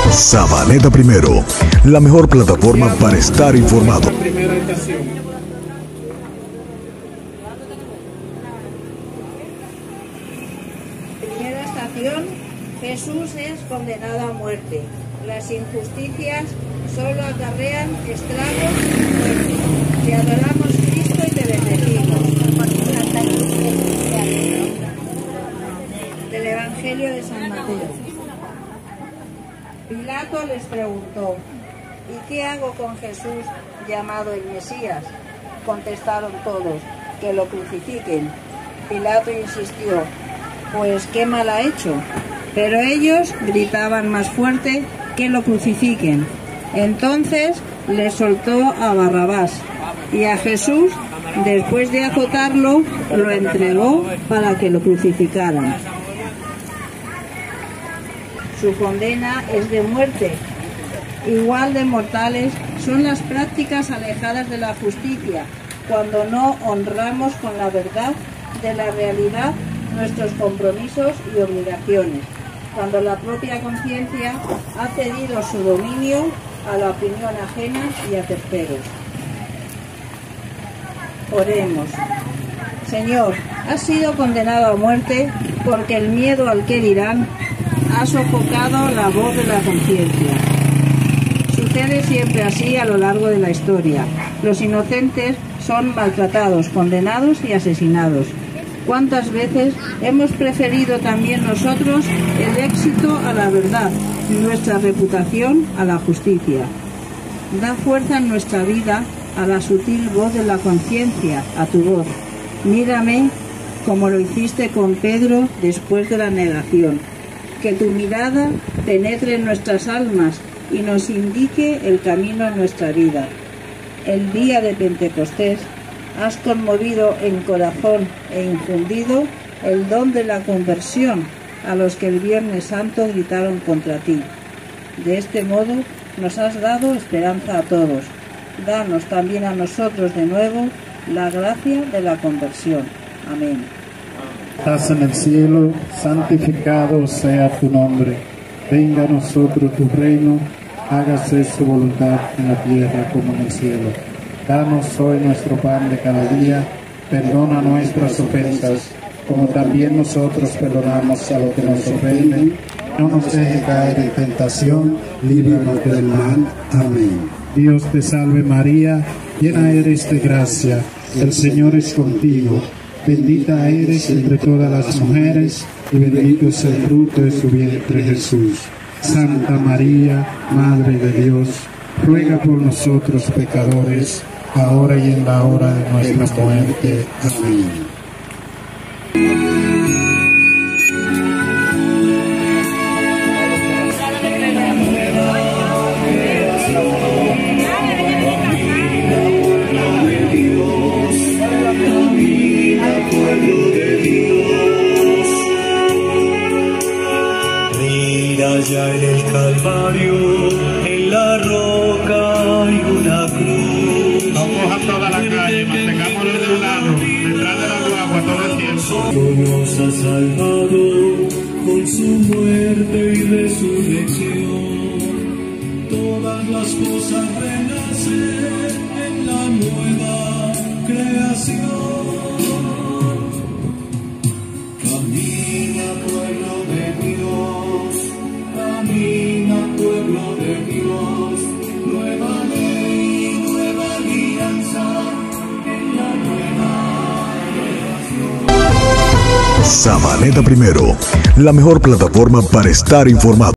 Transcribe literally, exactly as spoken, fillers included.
Sabaneta Primero, la mejor plataforma para estar informado. Primera estación. Primera estación, Jesús es condenado a muerte. Las injusticias solo acarrean estragos y muerte. Te adoramos, Cristo, y te bendecimos. Del Evangelio de San Mateo. Pilato les preguntó: ¿y qué hago con Jesús llamado el Mesías? Contestaron todos: que lo crucifiquen. Pilato insistió: pues qué mal ha hecho. Pero ellos gritaban más fuerte: que lo crucifiquen. Entonces le soltó a Barrabás, y a Jesús, después de azotarlo, lo entregó para que lo crucificaran. Su condena es de muerte. Igual de mortales son las prácticas alejadas de la justicia, cuando no honramos con la verdad de la realidad nuestros compromisos y obligaciones, cuando la propia conciencia ha cedido su dominio a la opinión ajena y a terceros. Oremos. Señor, has sido condenado a muerte porque el miedo al que dirán ha sofocado la voz de la conciencia. Sucede siempre así a lo largo de la historia. Los inocentes son maltratados, condenados y asesinados. ¿Cuántas veces hemos preferido también nosotros el éxito a la verdad y nuestra reputación a la justicia? Da fuerza en nuestra vida a la sutil voz de la conciencia, a tu voz. Mírame como lo hiciste con Pedro después de la negación. Que tu mirada penetre en nuestras almas y nos indique el camino en nuestra vida. El día de Pentecostés has conmovido en corazón e infundido el don de la conversión a los que el Viernes Santo gritaron contra ti. De este modo nos has dado esperanza a todos. Danos también a nosotros de nuevo la gracia de la conversión. Amén. Estás en el cielo, santificado sea tu nombre. Venga a nosotros tu reino, hágase su voluntad en la tierra como en el cielo. Danos hoy nuestro pan de cada día, perdona nuestras ofensas, como también nosotros perdonamos a los que nos ofenden. No nos dejes caer en tentación, líbranos del mal. Amén. Dios te salve María, llena eres de gracia, el Señor es contigo. Bendita eres entre todas las mujeres, y bendito es el fruto de su vientre Jesús. Santa María, Madre de Dios, ruega por nosotros pecadores, ahora y en la hora de nuestra muerte. Amén. Allá en el Calvario, en la roca hay una cruz. Vamos a toda la calle, mantengámoslo de un lado, detrás de la guagua todo el tiempo. Nos ha salvado con su muerte y resurrección. Todas las cosas renacen en la nueva creación. Camina, pueblo de Dios. Camina, pueblo de Dios, nueva ley, nueva alianza, en la nueva creación. Sabaneta Primero, la mejor plataforma para estar informado.